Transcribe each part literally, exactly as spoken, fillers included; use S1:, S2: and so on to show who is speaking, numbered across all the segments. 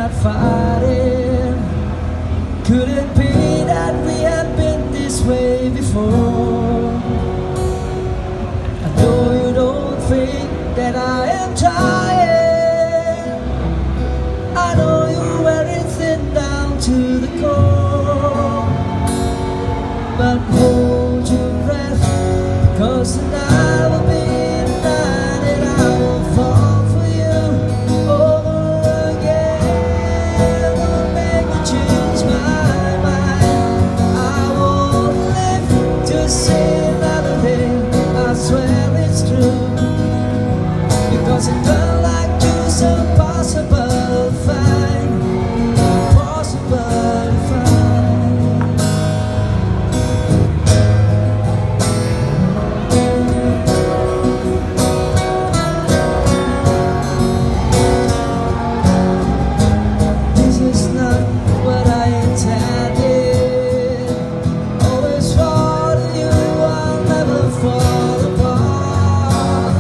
S1: not fighting. Could it be that we have been this way before? I know you don't think that I am trying. I know you're wearing thin down to the core, but hold your breath, cause tonight will be the night that I will fall for you over again. Will make me change my mind. I won't live to see another day. I swear it's true, because a girl like you's impossible to find. Impossible to find. This is not what I intended. Always thought of you, I'll never fall apart.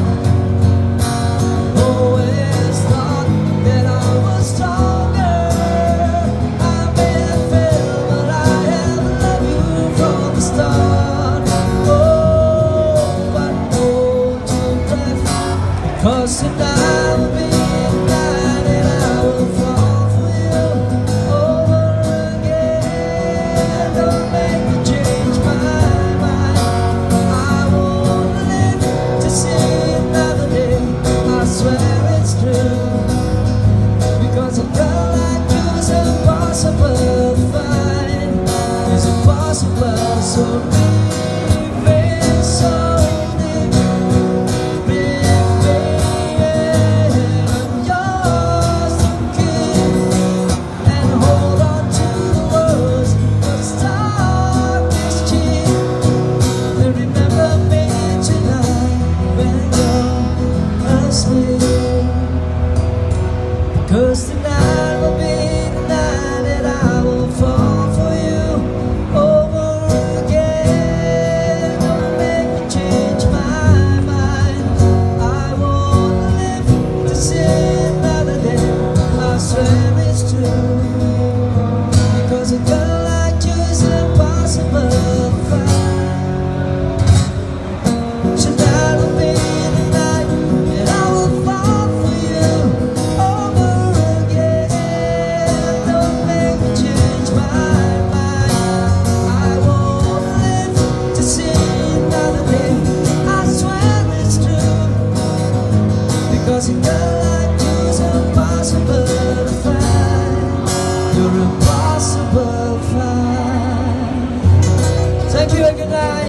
S1: Always thought that I was stronger. I may have failed, but I have loved you from the start. Oh, but hold your breath, cause tonight will be the night that I will fall for you over again. Don't make me change my mind. I won't live to see another day. I swear it's true, because a girl like you is impossible to find. It's impossible, so leave me so deep. Big baby, I'm yours to keep, and hold on to the words, but start this cheap. And remember me tonight when you're asleep, cause tonight will be the night that I will fall for you over again. Don't make me change my mind. I won't live to see another day. I swear it's true, because a girl like you is impossible to find. Tonight will be the night that I will fall for you over again. Don't make me change my mind. I won't live to see another day. I swear it's true, because a girl like you is impossible to find. You're impossible to find. Thank you and good night.